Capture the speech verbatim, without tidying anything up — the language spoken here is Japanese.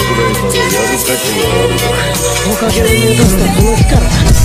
らいならやる価値があるだろう。 おかげで目指したこの日から